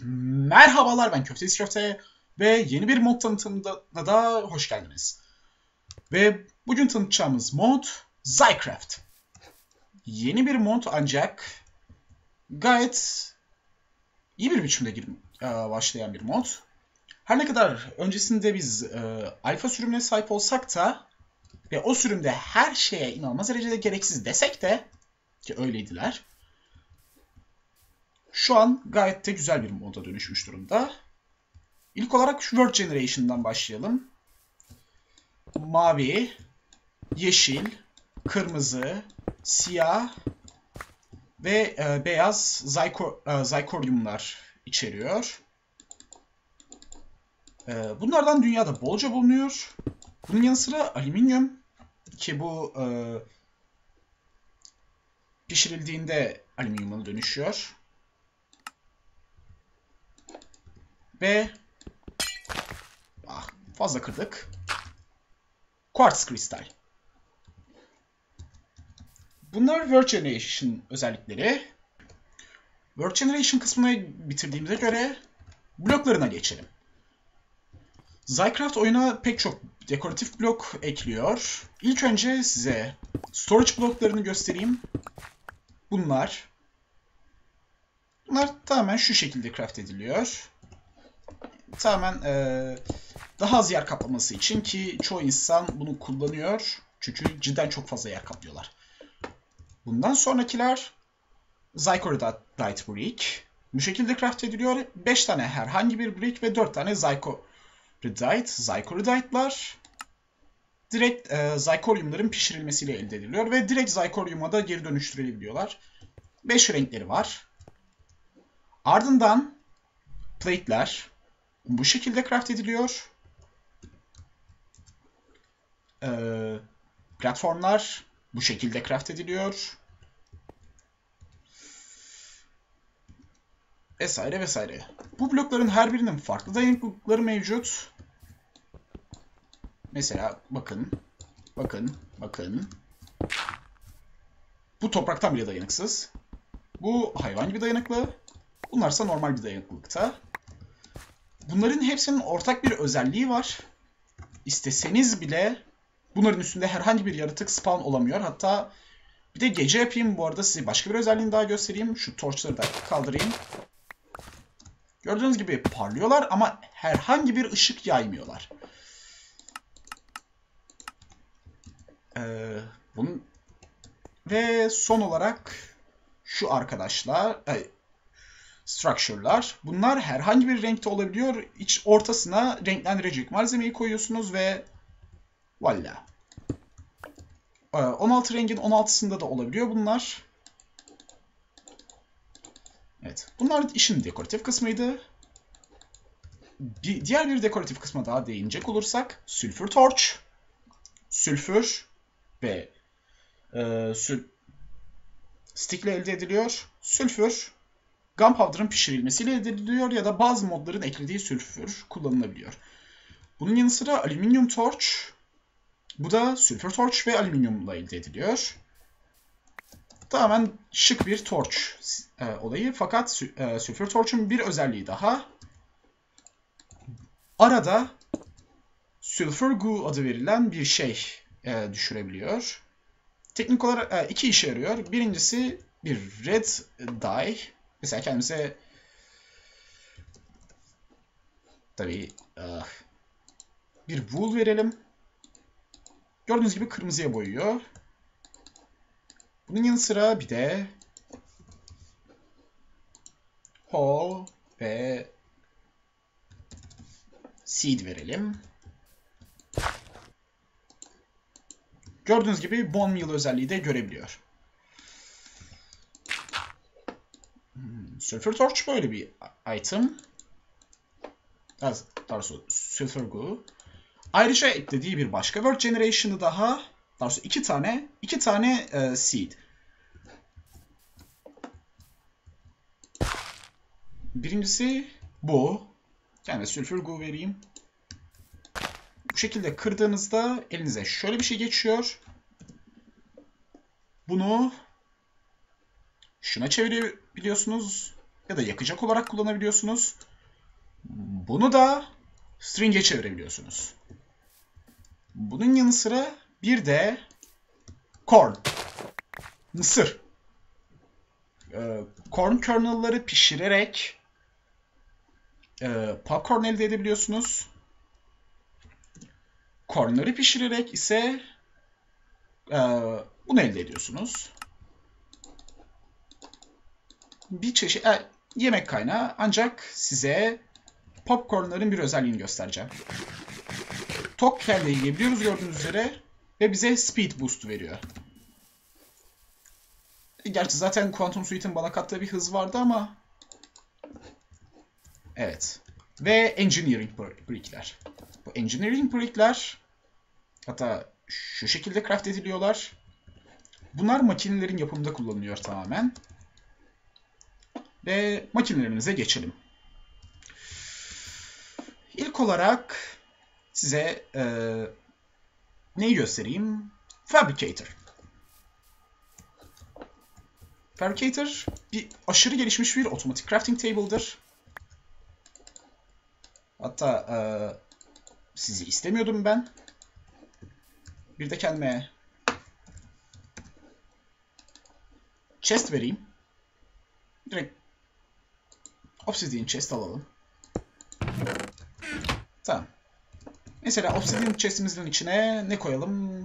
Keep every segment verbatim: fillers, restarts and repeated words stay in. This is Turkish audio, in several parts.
Merhabalar, ben Köfte Köfte ve yeni bir mod tanıtımına da hoş geldiniz. Ve bugün tanıtacağımız mod Zycraft. Yeni bir mod ancak gayet iyi bir biçimde başlayan bir mod. Her ne kadar öncesinde biz e, alfa sürümüne sahip olsak da ve o sürümde her şeye inanılmaz derecede gereksiz desek de ki öyleydiler. Şu an gayet de güzel bir moda dönüşmüş durumda. İlk olarak World Generation'dan başlayalım. Mavi, yeşil, kırmızı, siyah ve e, beyaz Zycorium'lar içeriyor. E, bunlardan dünyada bolca bulunuyor. Bunun yanı sıra alüminyum ki bu e, pişirildiğinde alüminyuma dönüşüyor. Ve ah, fazla kırdık. Quartz kristal. Bunlar World Generation özellikleri. World Generation kısmını bitirdiğimize göre bloklarına geçelim. Zycraft oyuna pek çok dekoratif blok ekliyor. İlk önce size storage bloklarını göstereyim. Bunlar. Bunlar tamamen şu şekilde craft ediliyor. Tamamen ee, daha az yer kaplaması için ki çoğu insan bunu kullanıyor. Çünkü cidden çok fazla yer kaplıyorlar. Bundan sonrakiler Zycoridite Brick. Bu şekilde craft ediliyor. beş tane herhangi bir brick ve dört tane Zycoridite. Zycoridite'lar direkt e, Zycorium'ların pişirilmesiyle elde ediliyor ve direkt Zycorium'a da geri dönüştürülebiliyorlar. beş renkleri var. Ardından plate'ler bu şekilde craft ediliyor. E, platformlar bu şekilde craft ediliyor. Vesaire vesaire. Bu blokların her birinin farklı dayanıklılıkları mevcut. Mesela bakın. Bakın. Bakın. Bu topraktan bile dayanıksız. Bu hayvan gibi dayanıklı. Bunlarsa normal bir dayanıklılıkta. Bunların hepsinin ortak bir özelliği var. İsteseniz bile bunların üstünde herhangi bir yaratık spawn olamıyor. Hatta bir de gece yapayım bu arada, size başka bir özelliğini daha göstereyim. Şu torçları da kaldırayım. Gördüğünüz gibi parlıyorlar ama herhangi bir ışık yaymıyorlar. Ee, bunun... Ve son olarak şu arkadaşlar, e, structure'lar. Bunlar herhangi bir renkte olabiliyor. İç ortasına renklendirecek malzemeyi koyuyorsunuz ve voila. Ee, on altı rengin on altısında da olabiliyor bunlar. Evet, bunlar işin dekoratif kısmıydı. Bir, diğer bir dekoratif kısma daha değinecek olursak, sülfür torch, sülfür ve e, sül stick ile elde ediliyor. Sülfür, gunpowder'ın pişirilmesiyle elde ediliyor ya da bazı modların eklediği sülfür kullanılabiliyor. Bunun yanı sıra alüminyum torch, bu da sülfür torch ve alüminyumla elde ediliyor. Tamamen şık bir torch e, olayı, fakat e, sülfür torch'un bir özelliği daha. Arada sulfur goo adı verilen bir şey e, düşürebiliyor. Teknik olarak e, iki işe yarıyor. Birincisi bir red dye. Mesela kendimize tabii e, bir wool verelim. Gördüğünüz gibi kırmızıya boyuyor. Bunun yanı sıra bir de hole ve seed verelim. Gördüğünüz gibi bone meal özelliği de görebiliyor. Hmm, sulfur torch böyle bir item. Daha doğrusu sulfur goo. Ayrıca eklediği bir başka World Generation'ı daha, daha doğrusu iki tane, iki tane e, seed. Birincisi bu. Yani sulfur goo vereyim. Bu şekilde kırdığınızda elinize şöyle bir şey geçiyor. Bunu şuna çevirebiliyorsunuz ya da yakacak olarak kullanabiliyorsunuz. Bunu da string'e çevirebiliyorsunuz. Bunun yanı sıra bir de corn, mısır. Ee, corn kernel'ları pişirerek e, popcorn elde edebiliyorsunuz. Corn'ları pişirerek ise e, bunu elde ediyorsunuz. Bir çeşit e, yemek kaynağı, ancak size popcornların bir özelliğini göstereceğim. Tok elde yiyebiliyoruz gördüğünüz üzere ve bize speed boost veriyor. Gerçi zaten Quantum Suite'in bana kattığı bir hız vardı ama evet. Ve Engineering Brick'ler. Bu Engineering Brick'ler hatta şu şekilde craft ediliyorlar. Bunlar makinelerin yapımında kullanılıyor tamamen. Ve makinelerimize geçelim. İlk olarak size e, neyi göstereyim? Fabricator. Fabricator bir aşırı gelişmiş bir otomatik crafting table'dır. Hatta e, sizi istemiyordum ben. Bir de kendime chest vereyim. Direkt obsidian chest alalım. Tamam. Mesela obsidian chestimizin içine ne koyalım?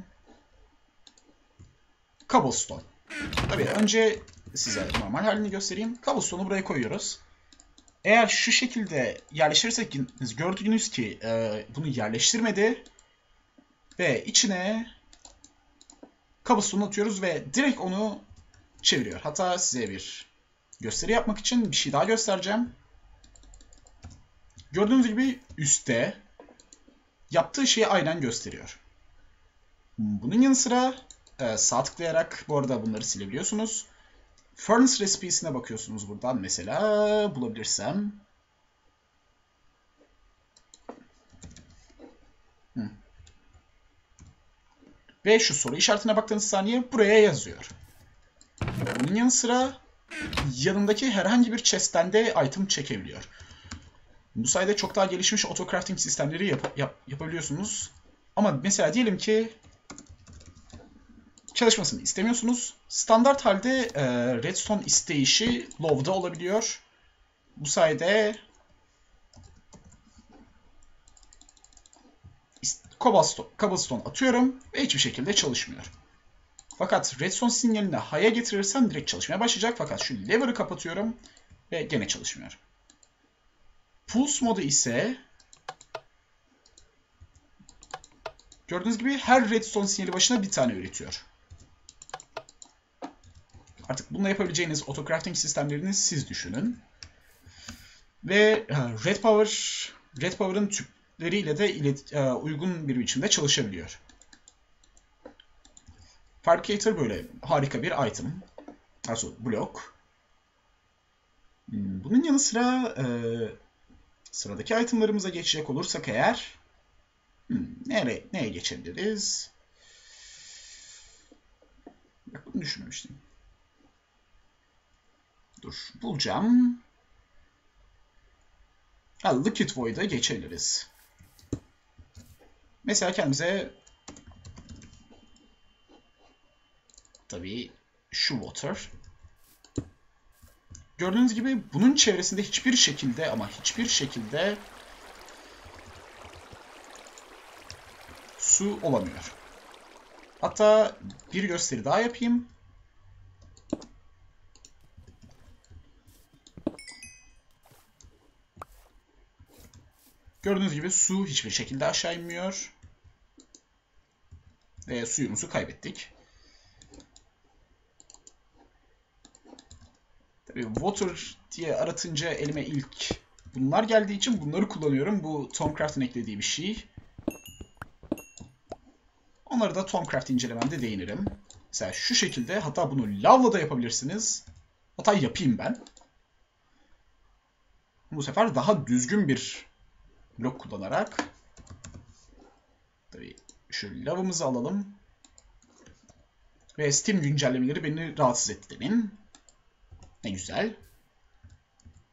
Cobblestone. Tabii önce size normal halini göstereyim. Cobblestone'u buraya koyuyoruz. Eğer şu şekilde yerleştirirsek gördüğünüz ki e, bunu yerleştirmedi ve içine cobblestone atıyoruz ve direkt onu çeviriyor. Hatta size bir gösteri yapmak için bir şey daha göstereceğim. Gördüğünüz gibi üstte yaptığı şeyi aynen gösteriyor. Bunun yanı sıra e, sağ tıklayarak bu arada bunları silebiliyorsunuz. Furnace Recipes'ine bakıyorsunuz buradan mesela, bulabilirsem. Hı. Ve şu soru işaretine baktığınız saniye buraya yazıyor. Bunun yanı sıra yanındaki herhangi bir chest'ten de item çekebiliyor. Bu sayede çok daha gelişmiş auto crafting sistemleri yap yap yapabiliyorsunuz. Ama mesela diyelim ki çalışmasını istemiyorsunuz. Standart halde e, redstone isteyişi low'da olabiliyor. Bu sayede cobblestone, cobblestone atıyorum ve hiçbir şekilde çalışmıyor. Fakat redstone sinyalini high'a getirirsem direkt çalışmaya başlayacak. Fakat şu lever'ı kapatıyorum ve gene çalışmıyor. Pulse modu ise gördüğünüz gibi her redstone sinyali başına bir tane üretiyor. Artık bununla yapabileceğiniz auto-crafting sistemlerini siz düşünün. Ve Red Power, Red Power'ın tüpleriyle de ilet, uygun bir biçimde çalışabiliyor. Fabricator böyle harika bir item. Also blok. Bunun yanı sıra e, sıradaki itemlarımıza geçecek olursak eğer hmm, nereye, neye geçebiliriz? Bak bunu düşünmemiştim. Dur bulacağım. Ha, Liquid Void'a geçebiliriz. Mesela kendimize tabii şu water. Gördüğünüz gibi bunun çevresinde hiçbir şekilde ama hiçbir şekilde su olamıyor. Hatta bir gösteri daha yapayım. Gördüğünüz gibi su hiçbir şekilde aşağı inmiyor. Ve suyumuzu kaybettik. Tabii water diye aratınca elime ilk bunlar geldiği için bunları kullanıyorum. Bu Tomcraft'ın eklediği bir şey. Onları da Tomcraft incelememde değinirim. Mesela şu şekilde, hatta bunu lavla da yapabilirsiniz. Hatta yapayım ben. Bu sefer daha düzgün bir blok kullanarak. Tabii şu lavımızı alalım. Ve Steam güncellemeleri beni rahatsız etti demin. Ne güzel.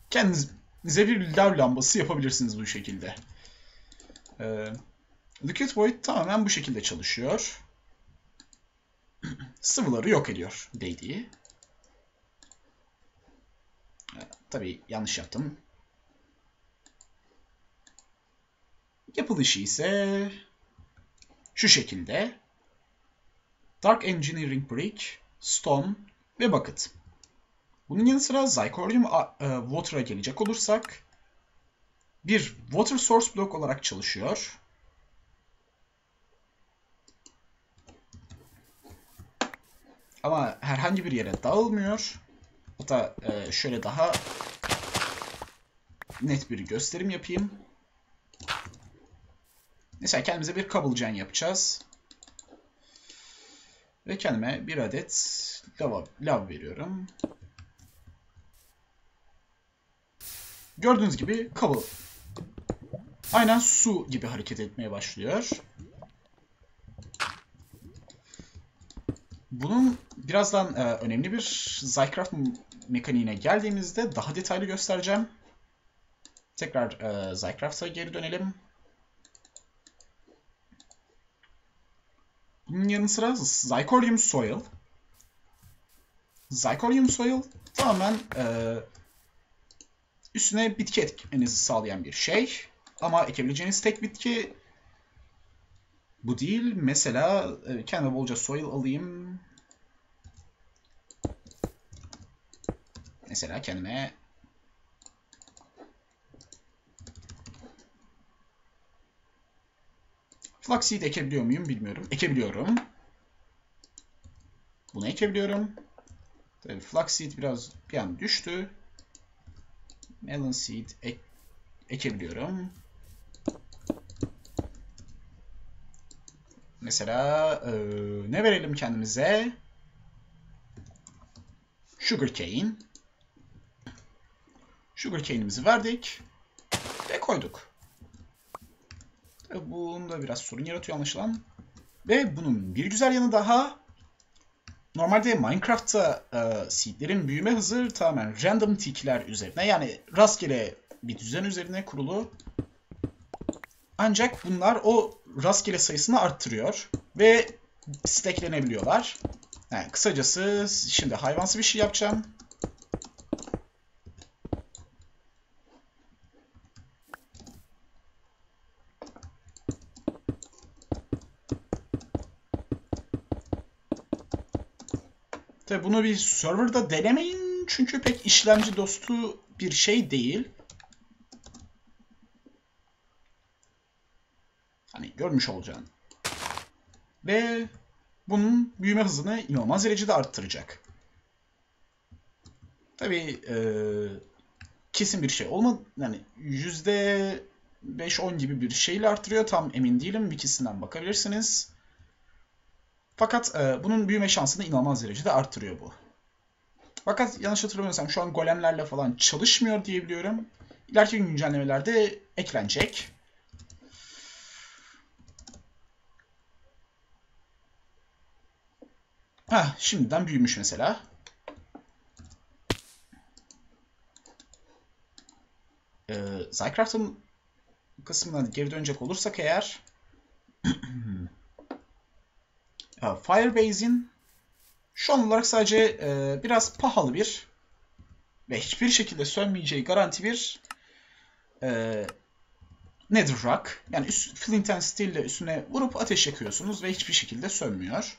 kendinize bir lav lambası yapabilirsiniz bu şekilde. Ee, Liquid Void tamamen bu şekilde çalışıyor. Sıvıları yok ediyor değdiği. Ee, tabii yanlış yaptım. Yapılışı ise şu şekilde. Dark Engineering Brick, Stone ve Bucket. Bunun yanı sıra Zirconium Water'a gelecek olursak bir Water Source Block olarak çalışıyor. Ama herhangi bir yere dağılmıyor. Hatta şöyle daha net bir gösterim yapayım. Mesela kendimize bir Cobblegen yapacağız. Ve kendime bir adet lav, lav veriyorum. Gördüğünüz gibi kabul. Aynen su gibi hareket etmeye başlıyor. Bunun birazdan e, önemli bir Zcraft mekaniğine geldiğimizde daha detaylı göstereceğim. Tekrar e, Zcraft'a geri dönelim. Bunun yanı sıra Zirconium Soil. Zirconium Soil tamamen e, üstüne bitki ekmenizi sağlayan bir şey. Ama ekebileceğiniz tek bitki bu değil. Mesela e, kendime bolca soil alayım. Mesela kendime Flaxseed ekebiliyor muyum bilmiyorum. Ekebiliyorum. Bunu ekebiliyorum. Tabii Flaxseed biraz bir an düştü. Melon Seed ek ekebiliyorum. Mesela e, ne verelim kendimize? Sugarcane. Sugarcane'imizi verdik ve koyduk. Tabii bunda biraz sorun yaratıyor anlaşılan. Ve bunun bir güzel yanı daha. Normalde Minecraft'ta e, seedlerin büyüme hızı tamamen random tickler üzerine, yani rastgele bir düzen üzerine kurulu. Ancak bunlar o rastgele sayısını arttırıyor ve stacklenebiliyorlar. Yani kısacası şimdi hayvansı bir şey yapacağım. Tabi bunu bir serverda denemeyin çünkü pek işlemci dostu bir şey değil. Hani görmüş olacağın. Ve bunun büyüme hızını inanılmaz derecede arttıracak. Tabii e, kesin bir şey olmadı. Yani yüzde beş on gibi bir şeyle arttırıyor. Tam emin değilim. Wikisinden bakabilirsiniz. Fakat e, bunun büyüme şansını inanılmaz derecede arttırıyor bu. Fakat yanlış hatırlamıyorsam şu an golemlerle falan çalışmıyor diye biliyorum. İleriki güncellemelerde eklenecek. Heh, şimdiden büyümüş mesela. Ee, Zcraft'ın kısmına geri dönecek olursak eğer Firebase'in şu an olarak sadece e, biraz pahalı bir ve hiçbir şekilde sönmeyeceği garanti bir e, Netherrack. Yani üst, Flint and Steel ile üstüne vurup ateş yakıyorsunuz ve hiçbir şekilde sönmüyor.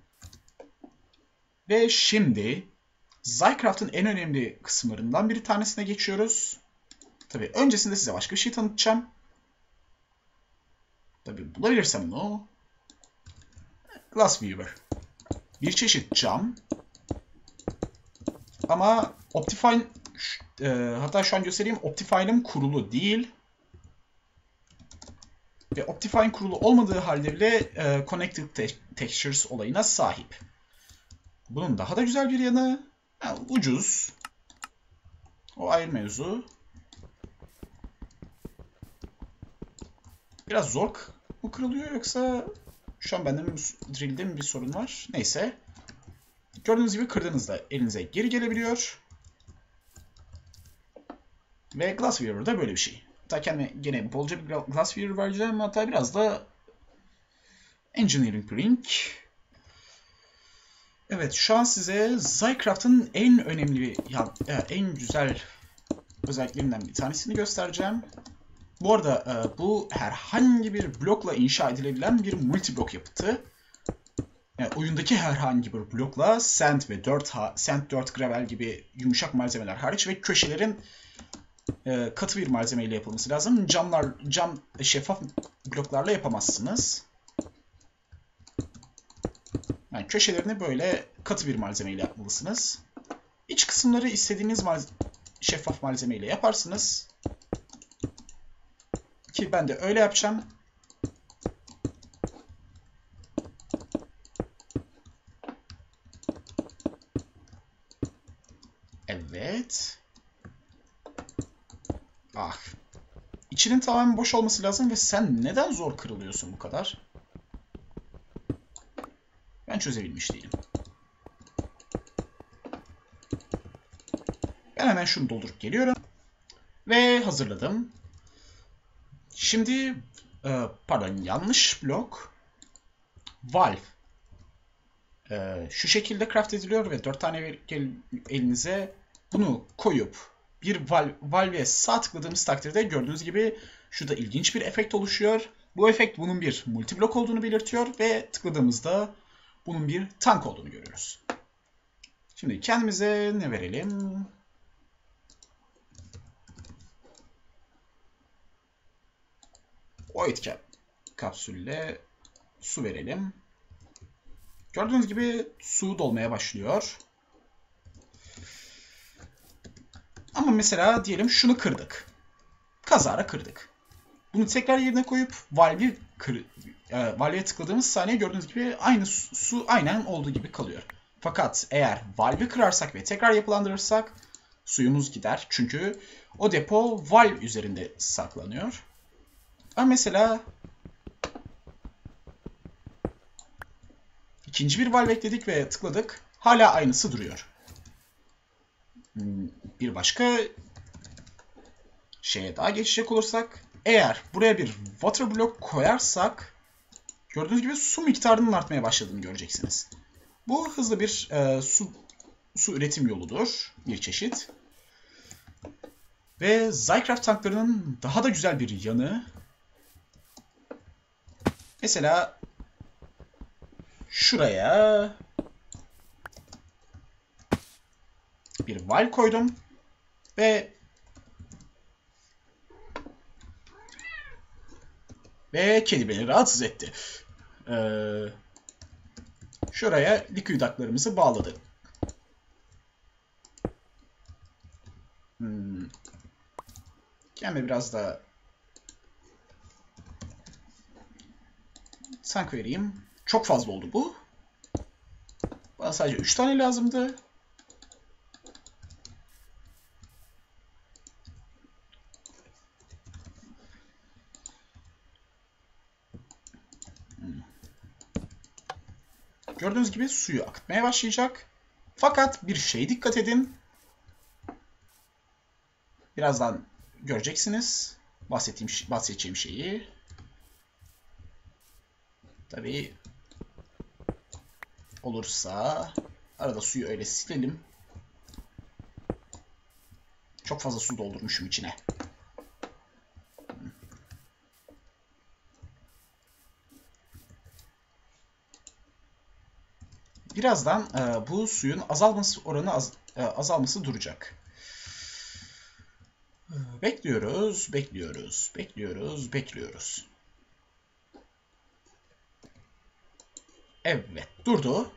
Ve şimdi Zcraft'ın en önemli kısımlarından bir tanesine geçiyoruz. Tabii öncesinde size başka bir şey tanıtacağım. Tabii bulabilirsem bunu. Glassweaver. Bir çeşit cam. Ama Optifine, e, hatta şu an göstereyim, Optifine'ım kurulu değil. Ve Optifine kurulu olmadığı halde bile e, Connected te Textures olayına sahip. Bunun daha da güzel bir yanı, yani ucuz. O ayrı mevzu. Biraz zor mu kırılıyor yoksa şu an bende mi, drill'de mi bir sorun var? Neyse. Gördüğünüz gibi kırdığınızda elinize geri gelebiliyor. Ve Glassweaver da böyle bir şey. Hatta kendime gene bolca bir Glassweaver vereceğim. Hatta biraz da Engineering Brink. Evet, şu an size Zaycraft'ın en önemli, ya, en güzel özelliklerinden bir tanesini göstereceğim. Bu arada bu herhangi bir blokla inşa edilebilen bir multiblok yapıtı. Yani oyundaki herhangi bir blokla sand ve dirt, sand, dirt, gravel gibi yumuşak malzemeler hariç ve köşelerin e, katı bir malzemeyle yapılması lazım. Camlar, cam şeffaf bloklarla yapamazsınız. Yani köşelerini böyle katı bir malzemeyle yapmalısınız. İç kısımları istediğiniz mal şeffaf malzemeyle yaparsınız. Ki ben de öyle yapacağım. Evet. Ah. İçinin tamamen boş olması lazım ve sen neden zor kırılıyorsun bu kadar? Ben çözebilmiş değilim. Ben hemen şunu doldurup geliyorum. Ve hazırladım. Şimdi e, pardon yanlış blok. Valve. E, şu şekilde craft ediliyor ve dört tane elinize bunu koyup bir valve, valve'e sağ tıkladığımız takdirde gördüğünüz gibi şurada ilginç bir efekt oluşuyor. Bu efekt bunun bir multiblok olduğunu belirtiyor ve tıkladığımızda bunun bir tank olduğunu görüyoruz. Şimdi kendimize ne verelim? Void cap kapsülle su verelim. Gördüğünüz gibi su dolmaya başlıyor. Ama mesela diyelim şunu kırdık. Kazara kırdık. Bunu tekrar yerine koyup valve'i kır, e, valve'e tıkladığımız saniye gördüğünüz gibi aynı su, su aynen olduğu gibi kalıyor. Fakat eğer valve'i kırarsak ve tekrar yapılandırırsak suyumuz gider. Çünkü o depo valve üzerinde saklanıyor. Ama mesela ikinci bir valve ekledik ve tıkladık. Hala aynısı duruyor. Bir başka şeye daha geçecek olursak, eğer buraya bir water block koyarsak gördüğünüz gibi su miktarının artmaya başladığını göreceksiniz. Bu hızlı bir e, su, su üretim yoludur, bir çeşit. Ve Zaycraft tanklarının daha da güzel bir yanı, mesela şuraya bir valve koydum ve ve kedi beni rahatsız etti. Ee, şuraya liquid duct'larımızı bağladık. Hmm. Kendime biraz da tank vereyim. Çok fazla oldu bu. Bana sadece üç tane lazımdı. Hmm. Gördüğünüz gibi suyu akıtmaya başlayacak. Fakat bir şeye dikkat edin. Birazdan göreceksiniz bahsettiğim, bahsedeceğim şeyi. Tabii olursa arada suyu öyle silelim. Çok fazla su doldurmuşum içine. Birazdan e, bu suyun azalması oranı az, e, azalması duracak. Bekliyoruz, bekliyoruz, bekliyoruz, bekliyoruz. Evet, durdu.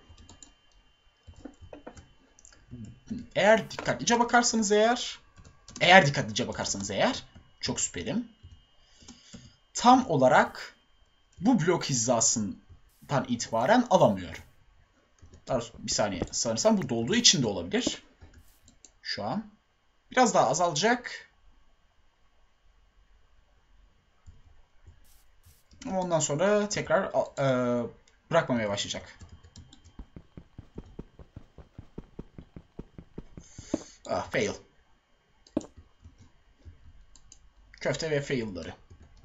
Eğer dikkatlice bakarsanız eğer, eğer dikkatlice bakarsanız eğer, çok süperim. Tam olarak bu blok hizasından itibaren alamıyor. Bir saniye, sanırsam bu dolduğu için de olabilir. Şu an. Biraz daha azalacak. Ama ondan sonra tekrar e, bırakmamaya başlayacak. Ah, fail. Köfte ve fail'ları.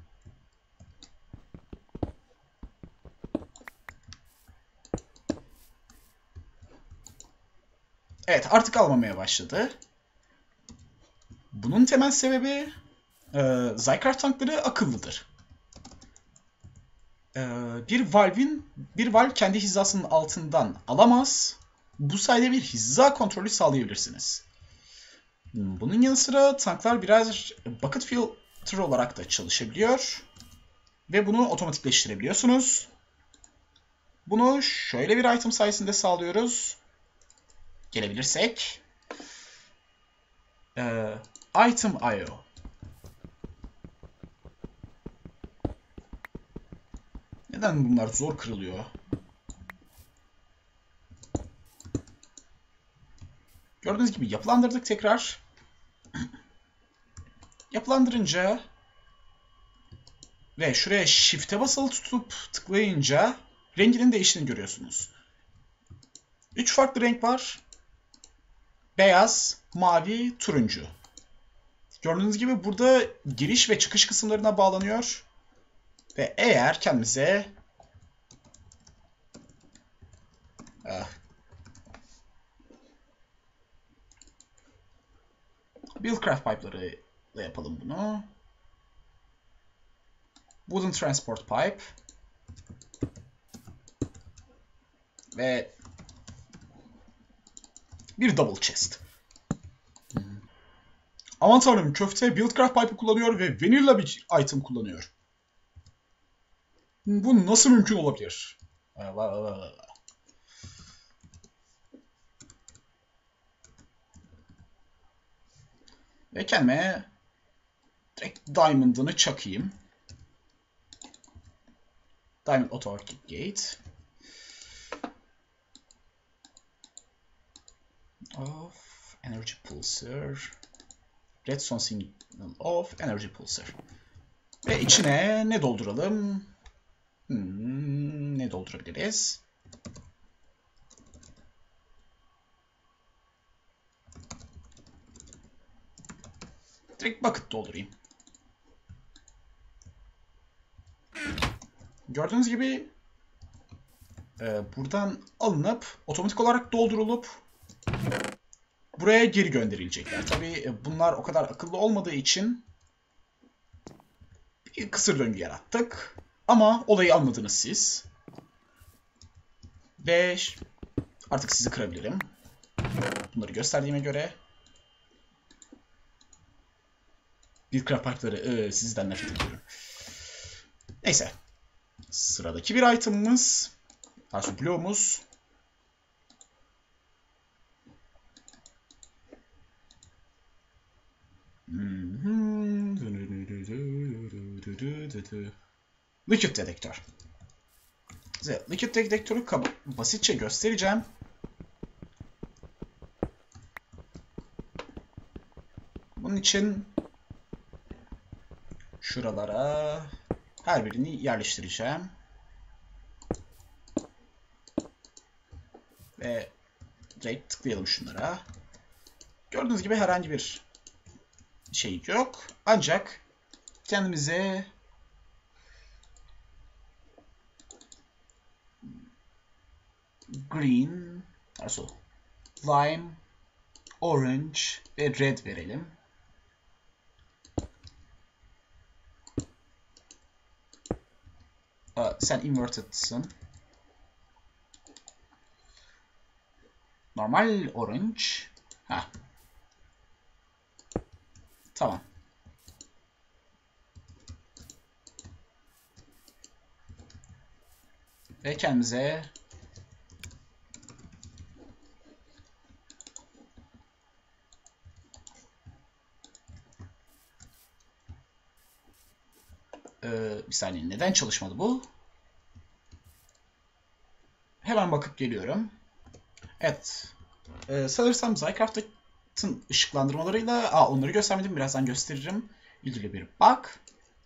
Evet, artık almamaya başladı. Bunun temel sebebi e, Zycraft tankları akıllıdır. E, bir Valve'in bir Valve kendi hizasının altından alamaz. Bu sayede bir hiza kontrolü sağlayabilirsiniz. Bunun yanı sıra tanklar biraz bucket filter olarak da çalışabiliyor. Ve bunu otomatikleştirebiliyorsunuz. Bunu şöyle bir item sayesinde sağlıyoruz. Gelebilirsek. Ee, item I O. Neden bunlar zor kırılıyor? Gördüğünüz gibi yapılandırdık tekrar. Yapılandırınca ve şuraya shift'e basılı tutup tıklayınca renginin değiştiğini görüyorsunuz. Üç farklı renk var. Beyaz, mavi, turuncu. Gördüğünüz gibi burada giriş ve çıkış kısımlarına bağlanıyor. Ve eğer kendimize ah, Buildcraft pipe'ları ile yapalım bunu. Wooden Transport Pipe ve bir double chest. Hmm. Aman tanrım, köfte Buildcraft Pipe'ı kullanıyor ve vanilla bir item kullanıyor. Bu nasıl mümkün olabilir? Ve kendime direkt Diamond'ını çakayım. Diamond Auto Arcade Gate. Of Energy Pulsar. Redstone Signal of Energy Pulsar. Ve içine ne dolduralım? Hmm, ne doldurabiliriz? Direkt bucket doldurayım. Gördüğünüz gibi e, buradan alınıp otomatik olarak doldurulup buraya geri gönderilecekler. Tabii e, bunlar o kadar akıllı olmadığı için bir kısır döngü yarattık. Ama olayı anladınız siz. Ve artık sizi kırabilirim. Bunları gösterdiğime göre. Buildcraft Pipe'ları e, sizden nefret ediyorum. Neyse. Sıradaki bir item'ımız. Aslında bloğumuz. Liquid dedektör. Size Liquid dedektörü basitçe göstereceğim. Bunun için şuralara her birini yerleştireceğim. Ve direkt tıklayalım şunlara. Gördüğünüz gibi herhangi bir şey yok. Ancak kendimize green, also lime, orange ve red verelim. Aa, sen inverted'sın. Normal orange. Ha. Tamam. Ve kendimize ee, bir saniye, neden çalışmadı bu? Hemen bakıp geliyorum. Evet. Ee, sanırsam Zycraft'ın ışıklandırmalarıyla... Aa, onları göstermedim. Birazdan gösteririm. İlgili bir bak.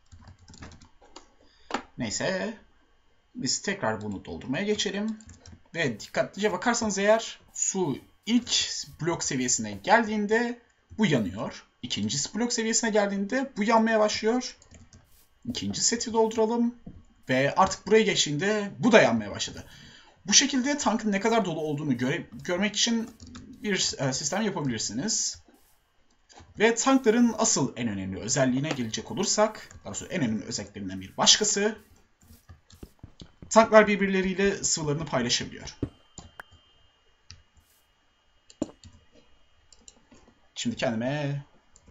Neyse. Biz tekrar bunu doldurmaya geçelim. Ve dikkatlice bakarsanız eğer su ilk blok seviyesine geldiğinde bu yanıyor. İkinci blok seviyesine geldiğinde bu yanmaya başlıyor. İkinci seti dolduralım. Ve artık buraya geçtiğinde bu da yanmaya başladı. Bu şekilde tankın ne kadar dolu olduğunu göre görmek için bir e, sistem yapabilirsiniz. Ve tankların asıl en önemli özelliğine gelecek olursak, daha doğrusu en önemli özelliklerinden bir başkası, tanklar birbirleriyle sıvılarını paylaşabiliyor. Şimdi kendime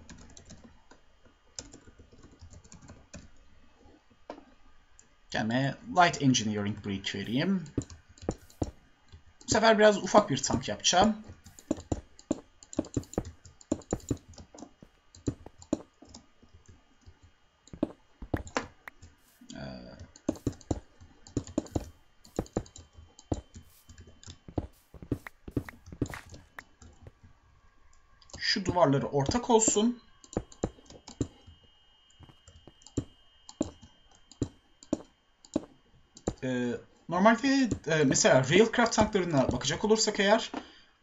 kendime Light Engineering Brick vereyim. Bu sefer biraz ufak bir tank yapacağım. Şu duvarları ortak olsun. Ee, normalde e, mesela Railcraft tanklarına bakacak olursak eğer,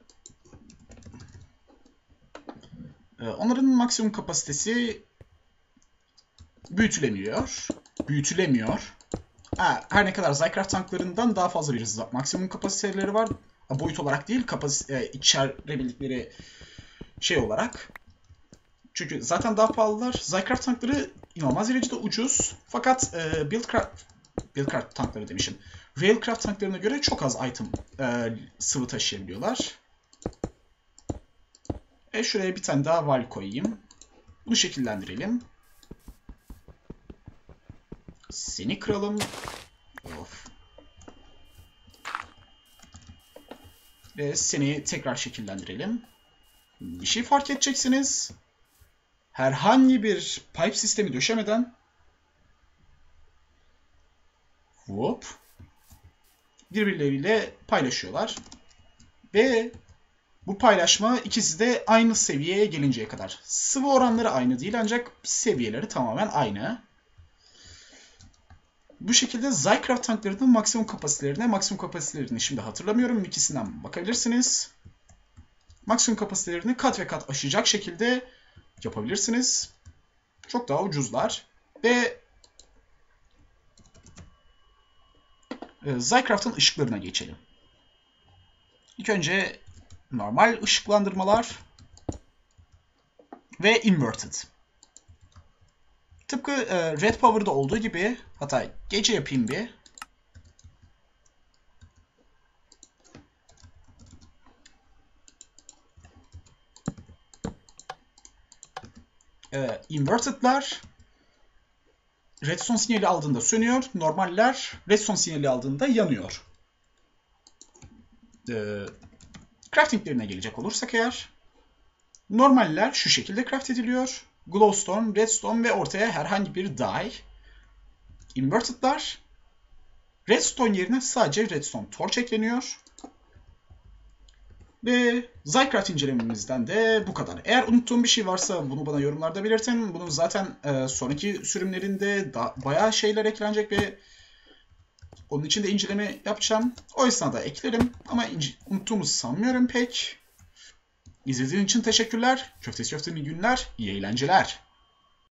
e, onların maksimum kapasitesi büyütülemiyor. Büyütülemiyor. Ha, her ne kadar Zycraft tanklarından daha fazla bir maksimum kapasiteleri var. Boyut olarak değil, kapasite, e, içerebildikleri şey olarak. Çünkü zaten daha pahalılar. Zycraft tankları inanılmaz derecede ucuz. Fakat e, Buildcraft, Buildcraft tankları demişim. Railcraft tanklarına göre çok az item e, sıvı taşıyabiliyorlar. E şuraya bir tane daha val koyayım. Bunu şekillendirelim. Seni kıralım. Of. Ve seni tekrar şekillendirelim. Bir şey fark edeceksiniz. Herhangi bir pipe sistemi döşemeden hop, birbirleriyle paylaşıyorlar. Ve bu paylaşma ikisi de aynı seviyeye gelinceye kadar. Sıvı oranları aynı değil ancak seviyeleri tamamen aynı. Bu şekilde Zycraft tanklarının maksimum kapasitelerine, maksimum kapasitelerini şimdi hatırlamıyorum. İkisinden bakabilirsiniz. Maksimum kapasitelerini kat ve kat aşacak şekilde yapabilirsiniz. Çok daha ucuzlar. Ve e, Zycraft'ın ışıklarına geçelim. İlk önce normal ışıklandırmalar ve inverted. Tıpkı e, Red Power'da olduğu gibi, hatta gece yapayım bir. E, inverted'lar redstone sinyali aldığında sönüyor. Normaller redstone sinyali aldığında yanıyor. E, craftinglerine gelecek olursak eğer, normaller şu şekilde craft ediliyor. Glowstone, redstone ve ortaya herhangi bir dye. Inverted'lar redstone yerine sadece redstone torch ekleniyor. Ve Zycraft incelememizden de bu kadar. Eğer unuttuğum bir şey varsa bunu bana yorumlarda belirtin. Bunun zaten e, sonraki sürümlerinde da bayağı şeyler eklenecek ve onun için de inceleme yapacağım. O esnada eklerim ama unuttuğumuzu sanmıyorum pek. İzlediğiniz için teşekkürler. Köftesi köftenin günler, iyi eğlenceler.